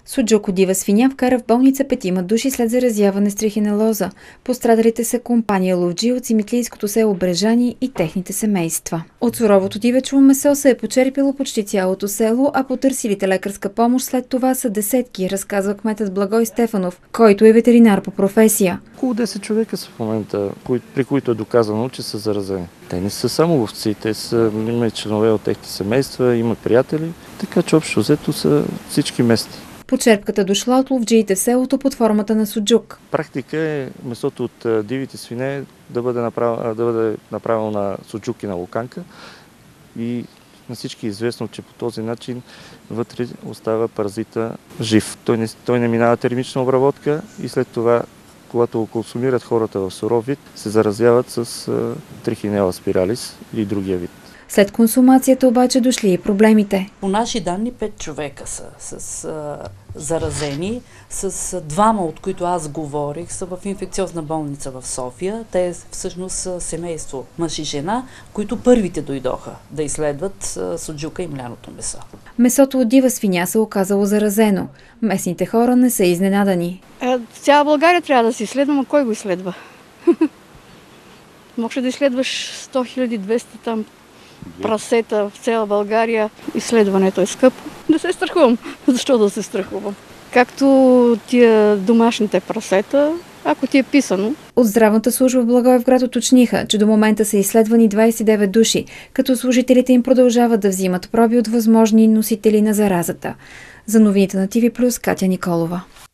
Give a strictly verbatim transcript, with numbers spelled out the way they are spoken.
Суджук от дива свиня вкара в болница петима души след заразяване с трихинелоза. Пострадалите са компания ловджи от симитлийското село Брежани и техните семейства. От суровото дивечово месо се е почерпило почти цялото село, а потърсилите лекарска помощ след това са десетки, разказва кметът Благой Стефанов, който е ветеринар по професия. Около десет човека са в момента, при които е доказано, че са заразени. Те не са само ловци, те са, има и членове от техните семейства, има приятели, така че общо взето са всички местни. Почерпката дошла от ловджиите в селото под формата на суджук. Практика е месото от дивите свине да бъде направено, да бъде направено на суджук и на луканка и на всички е известно, че по този начин вътре остава паразита жив. Той не, той не минава термична обработка и след това, когато го консумират хората в суров вид, се заразяват с трихинела спиралис или другия вид. След консумацията обаче дошли и проблемите. По наши данни пет човека са с а, заразени, с двама, от които аз говорих, са в инфекциозна болница в София. Те всъщност са семейство мъж и жена, които първите дойдоха да изследват а, суджука и мляното месо. Месото от дива свиня се оказало заразено. Местните хора не са изненадани. Е, цяла България трябва да се изследва, а кой го изследва? Може да изследваш сто хиляди двеста там прасета в цяла България. Изследването е скъпо. Не се страхувам. Защо да се страхувам? Както тия домашните прасета, ако ти е писано. От здравната служба в Благоевград уточниха, че до момента са изследвани двадесет и девет души, като служителите им продължават да взимат проби от възможни носители на заразата. За новините на ТВ плюс, Катя Николова.